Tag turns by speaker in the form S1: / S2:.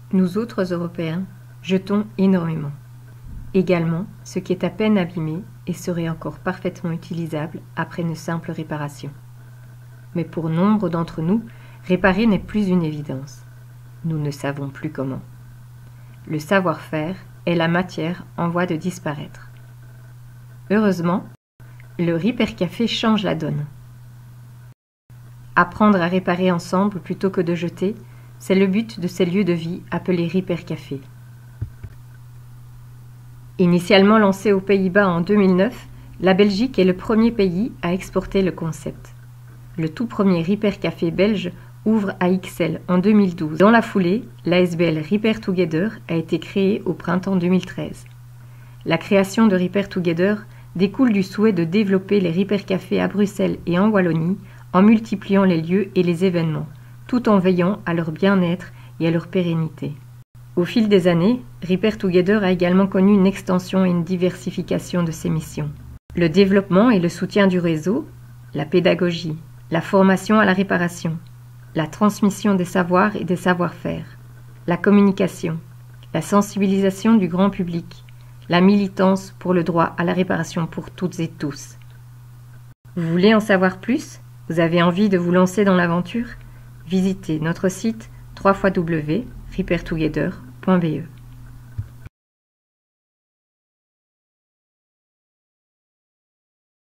S1: nous autres Européens, jetons énormément. Également, ce qui est à peine abîmé et serait encore parfaitement utilisable après une simple réparation. Mais pour nombre d'entre nous, réparer n'est plus une évidence. Nous ne savons plus comment. Le savoir-faire est la matière en voie de disparaître. Heureusement, le Repair Café change la donne. Apprendre à réparer ensemble plutôt que de jeter, c'est le but de ces lieux de vie appelés Repair Café. Initialement lancé aux Pays-Bas en 2009, la Belgique est le premier pays à exporter le concept. Le tout premier Repair Café belge ouvre à Ixelles en 2012. Dans la foulée, l'ASBL Repair Together a été créée au printemps 2013. La création de Repair Together découle du souhait de développer les Repair Cafés à Bruxelles et en Wallonie en multipliant les lieux et les événements, tout en veillant à leur bien-être et à leur pérennité. Au fil des années, Repair Together a également connu une extension et une diversification de ses missions. Le développement et le soutien du réseau, la pédagogie, la formation à la réparation, la transmission des savoirs et des savoir-faire, la communication, la sensibilisation du grand public, la militance pour le droit à la réparation pour toutes et tous. Vous voulez en savoir plus? Vous avez envie de vous lancer dans l'aventure? Visitez notre site www.repairtogether.be.